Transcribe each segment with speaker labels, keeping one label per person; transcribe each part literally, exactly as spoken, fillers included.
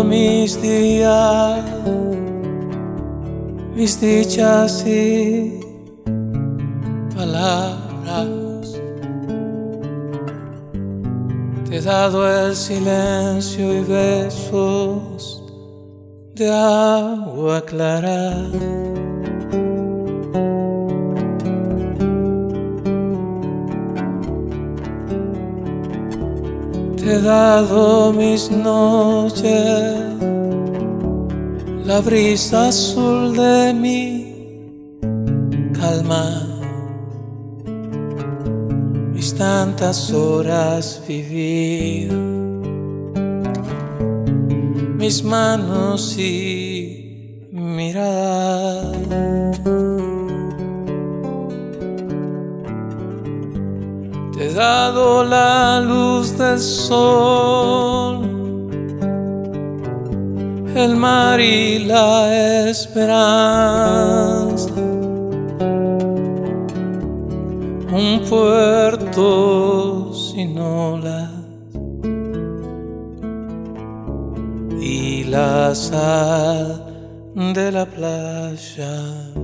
Speaker 1: mis días, mis dichas y palabras. Te he dado el silencio y besos de agua clara. Te he dado mis noches, la brisa azul de mi calma, mis tantas horas vividas, mis manos y miradas. Te he dado la luz del sol, el mar y la esperanza, un puerto sin olas y la sal de la playa.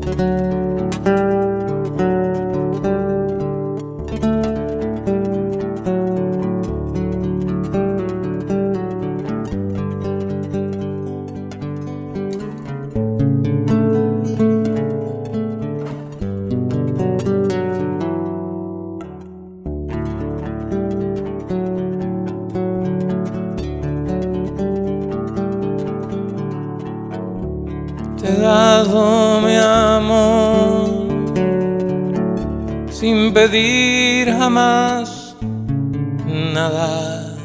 Speaker 1: Te he dado mi amor sin pedir jamás nada,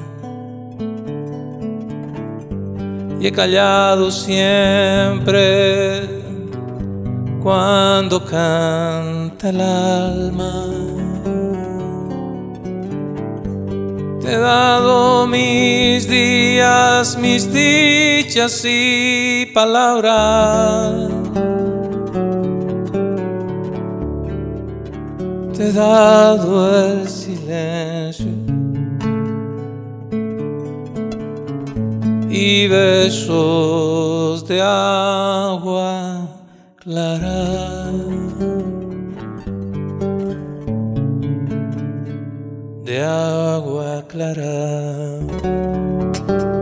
Speaker 1: y he callado siempre cuando canta el alma. Te he dado mis días, mis dichas y palabras. Te he dado el silencio y besos de agua clara, de agua clara.